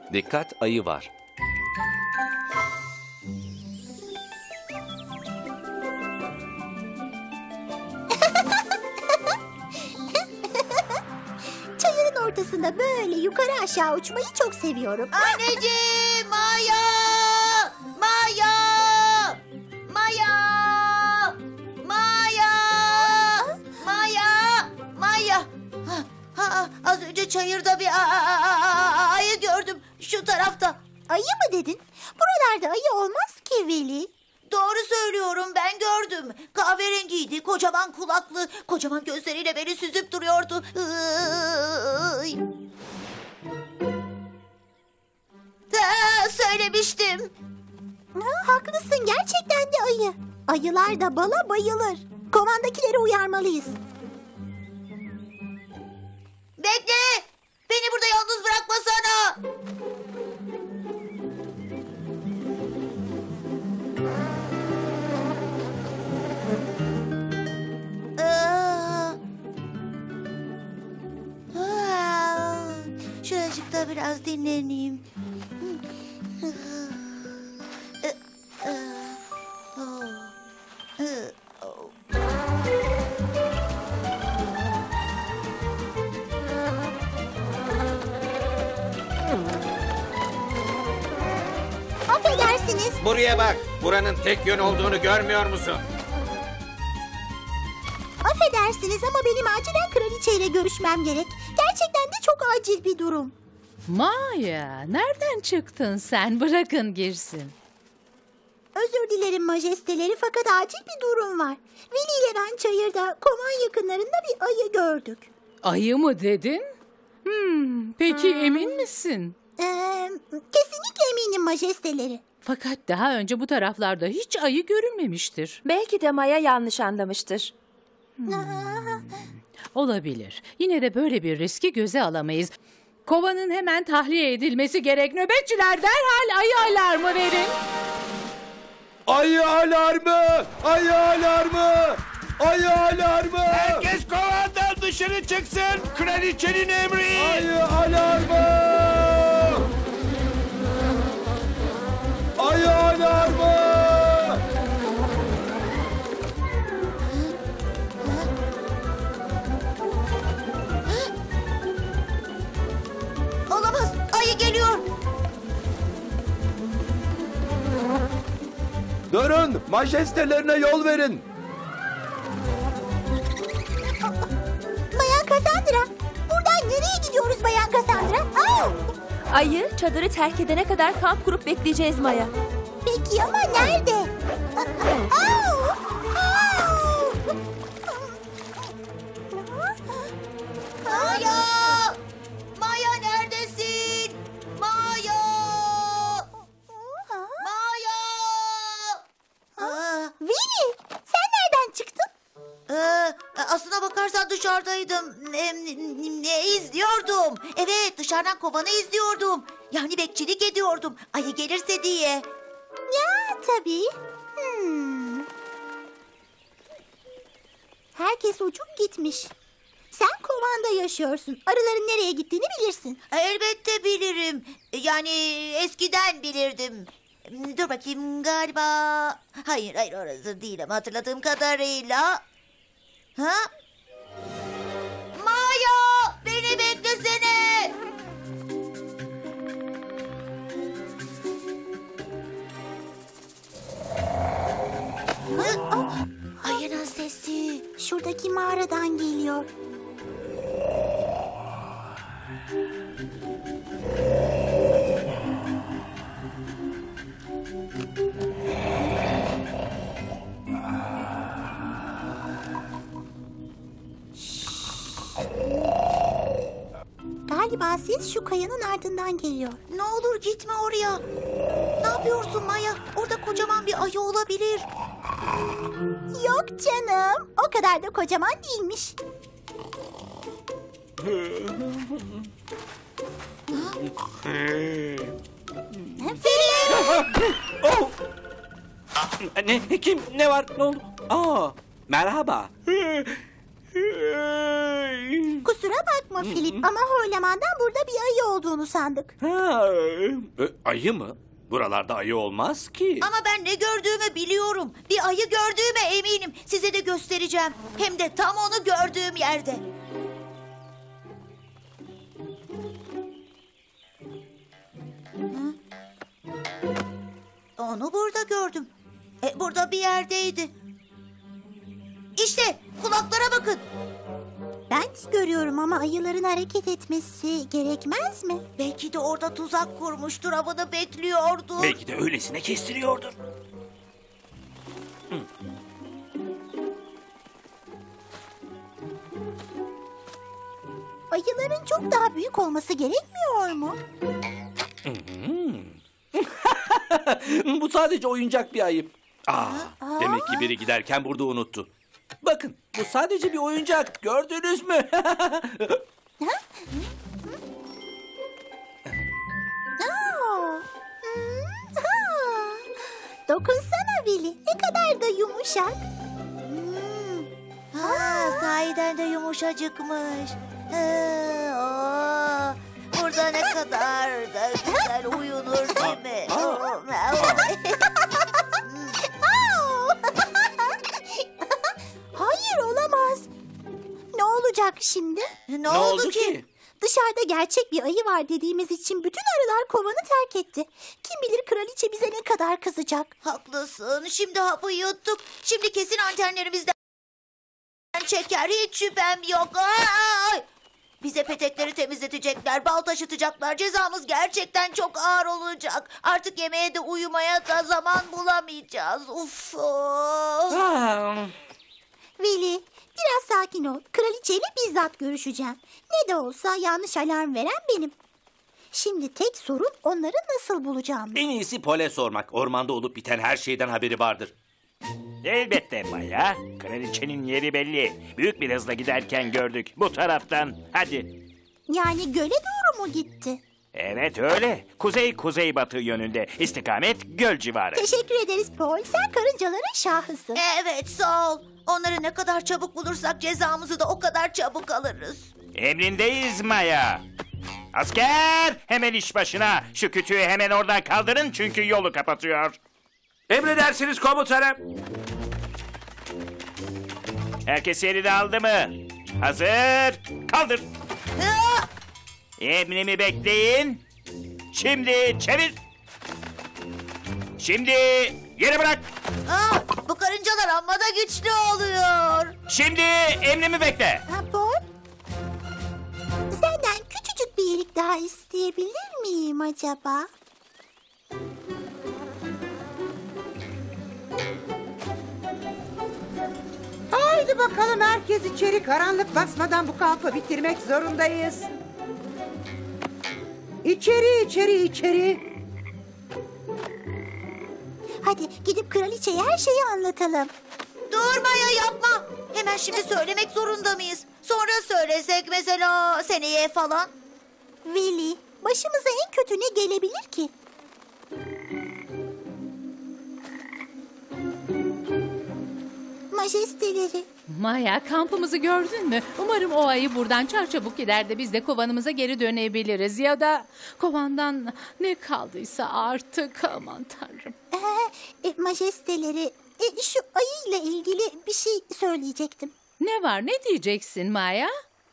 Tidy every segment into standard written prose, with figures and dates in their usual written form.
Dikkat, ayı var. Çayırın ortasında böyle yukarı aşağı uçmayı çok seviyorum. Anneciğim, Maya! Maya! Maya! Maya! Maya! Maya! Az önce çayırda bir ayı gördüm şu tarafta. Ayı mı dedin? Buralarda ayı olmaz ki Veli. Doğru söylüyorum, ben gördüm. Kahverengiydi, kocaman kulaklı, kocaman gözleriyle beni süzüp duruyordu. Söylemiştim. Haklısın, gerçekten de ayı. Ayılar da bala bayılır. Kovandakileri uyarmalıyız. Bekle! Beni burada yalnız bırakmasana! Şuracıkta biraz dinleneyim. Affedersiniz. Buraya bak. Buranın tek yön olduğunu görmüyor musun? Affedersiniz ama benim acilen kraliçeyle görüşmem gerek. Gerçekten de çok acil bir durum. Maya, nereden çıktın sen? Bırakın girsin. Özür dilerim majesteleri fakat acil bir durum var. Veli ile ben çayırda kovan yakınlarında bir ayı gördük. Ayı mı dedin? Peki emin misin? Kesinlikle eminim majesteleri. Fakat daha önce bu taraflarda hiç ayı görülmemiştir. Belki de Maya yanlış anlamıştır. Olabilir. Yine de böyle bir riski göze alamayız. Kovanın hemen tahliye edilmesi gerek. Nöbetçiler derhal ayı alarmı verin. Ayı alarmı! Ayı alarmı! Ayı alarmı! Herkes kovandan dışarı çıksın. Kraliçenin emri. Ayı alarmı! Ayı alarmı! Olamaz, ayı geliyor. Durun! Majestelerine yol verin! Bayan Cassandra, buradan nereye gidiyoruz Bayan Cassandra? Ayı çadırı terk edene kadar kamp kurup bekleyeceğiz Maya. Peki ama nerede? Maya! Maya neredesin? Maya! Maya! Veli, sen nereden çıktın? Aslına bakarsan dışarıdaydım. Ne izliyordum? Evet, dışarıdan kovanı izliyordum. Yani bekçilik ediyordum. Ayı gelirse diye. Ya tabii. Herkes uçup gitmiş. Sen kovanda yaşıyorsun. Arıların nereye gittiğini bilirsin. Elbette bilirim. Yani eskiden bilirdim. Dur bakayım galiba. Hayır orası değil ama hatırladığım kadarıyla. Ha? Maya! Beni beklesene! Ayının sesi. Şuradaki mağaradan geliyor. Galiba siz şu kayanın ardından geliyor. Ne olur gitme oraya. Ne yapıyorsun Maya? Orada kocaman bir ayı olabilir. Yok canım. O kadar da kocaman değilmiş. Oh! Ne? Kim? Ne var? Ne oldu? Merhaba. Kusura bakma. bakma Filip ama horlamandan burada bir ayı olduğunu sandık. Ha, ayı mı? Buralarda ayı olmaz ki. Ama ben ne gördüğümü biliyorum. Bir ayı gördüğüme eminim. Size de göstereceğim. Hem de tam onu gördüğüm yerde. Hı? Onu burada gördüm. Burada bir yerdeydi. İşte kulaklara bakın. Ben de görüyorum ama ayıların hareket etmesi gerekmez mi? Belki de orada tuzak kurmuştur, avını bekliyordur. Belki de öylesine kestiriyordur. Ayıların çok daha büyük olması gerekmiyor mu? Bu sadece oyuncak bir ayı. Demek ki biri giderken burada unuttu. Bakın, bu sadece bir oyuncak. Gördünüz mü? Aa, dokunsana Billy. Ne kadar da yumuşak. Sahiden de yumuşacıkmış. Burada ne kadar da güzel uyunur değil mi? Hayır olamaz. Ne olacak şimdi? Ne oldu ki? Dışarıda gerçek bir ayı var dediğimiz için bütün arılar kovanı terk etti. Kim bilir kraliçe bize ne kadar kızacak. Haklısın. Şimdi hapı yuttuk. Şimdi kesin antenlerimizden çeker. Hiç şüphem yok. Ay! Bize petekleri temizletecekler, bal taşıtacaklar. Cezamız gerçekten çok ağır olacak. Artık yemeğe de uyumaya da zaman bulamayacağız. Uf. Willy, biraz sakin ol. Kraliçeyle bizzat görüşeceğim. Ne de olsa yanlış alarm veren benim. Şimdi tek sorun onları nasıl bulacağım. En iyisi Pole sormak. Ormanda olup biten her şeyden haberi vardır. Elbette Maya. Kraliçenin yeri belli. Büyük bir hızla giderken gördük. Bu taraftan. Hadi. Yani göle doğru mu gitti? Evet öyle. Kuzey-kuzeybatı yönünde. İstikamet göl civarı. Teşekkür ederiz Paul. Sen karıncaların şahısın. Evet, sağ ol. Onları ne kadar çabuk bulursak cezamızı da o kadar çabuk alırız. Emrindeyiz Maya. Asker! Hemen iş başına. Şu kütüğü hemen oradan kaldırın çünkü yolu kapatıyor. Emredersiniz komutanım. Herkes yerini aldı mı? Hazır. Kaldır. Ah! Emrimi bekleyin. Şimdi çevir. Şimdi yere bırak. Ah, bu karıncalar amma da güçlü oluyor. Şimdi emrimi bekle. Ha Paul? Senden küçücük bir iyilik daha isteyebilir miyim acaba? Haydi bakalım herkes içeri, karanlık basmadan bu kampı bitirmek zorundayız. İçeri. Hadi gidip kraliçeye her şeyi anlatalım. Dur Maya, yapma. Hemen şimdi söylemek zorunda mıyız? Sonra söylesek mesela seneye falan. Willy, başımıza en kötü ne gelebilir ki? Majesteleri. Maya, kampımızı gördün mü? Umarım o ayı buradan çarçabuk gider de biz de kovanımıza geri dönebiliriz. Ya da kovandan ne kaldıysa artık, aman tanrım. Majesteleri, şu ayıyla ilgili bir şey söyleyecektim. Ne var, ne diyeceksin Maya?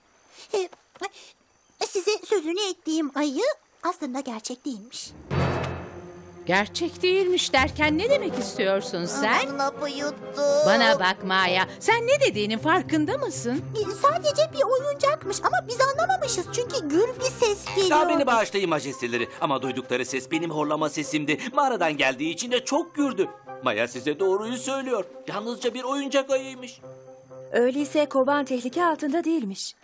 Size sözünü ettiğim ayı aslında gerçek değilmiş. Gerçek değilmiş derken ne demek istiyorsun sen? Aman hapı yuttu. Bana bak Maya, sen ne dediğinin farkında mısın? Sadece bir oyuncakmış ama biz anlamamışız çünkü gür bir ses geliyor. Daha beni bağışlayın majesteleri. Ama duydukları ses benim horlama sesimdi. Mağaradan geldiği için de çok gürdü. Maya size doğruyu söylüyor. Yalnızca bir oyuncak ayıymış. Öyleyse kovan tehlike altında değilmiş.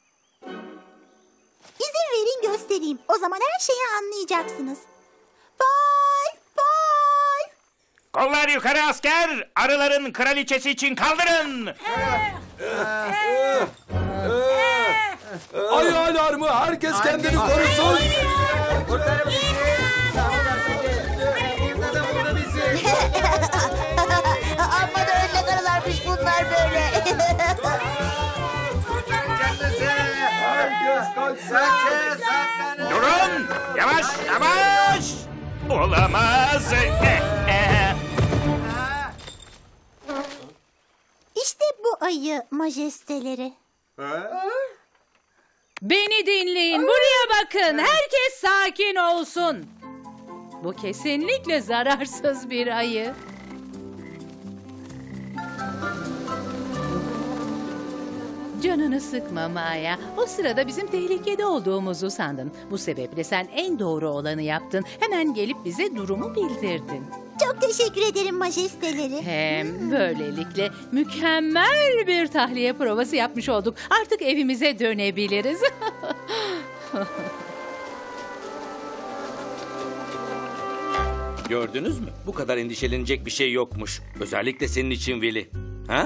İzin verin göstereyim. O zaman her şeyi anlayacaksınız. Paul! Kollar yukarı asker. Arıların kraliçesi için kaldırın. Ayı alarmı, herkes kendini korusun. Amma da önüne karılarmış bunlar böyle. Yavaş, yavaş. Olamaz. İşte bu ayı majesteleri. Beni dinleyin. Buraya bakın. Herkes sakin olsun. Bu kesinlikle zararsız bir ayı. Canını sıkma Maya. O sırada bizim tehlikede olduğumuzu sandın. Bu sebeple sen en doğru olanı yaptın. Hemen gelip bize durumu bildirdin. Çok teşekkür ederim majesteleri. Hem böylelikle mükemmel bir tahliye provası yapmış olduk. Artık evimize dönebiliriz. Gördünüz mü? Bu kadar endişelenecek bir şey yokmuş. Özellikle senin için Veli. Ha?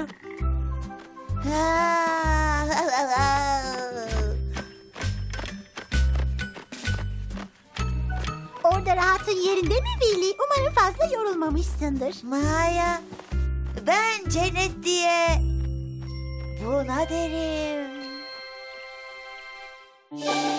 Orada rahatın yerinde mi Billy? Umarım fazla yorulmamışsındır. Maya, ben cennet diye buna derim.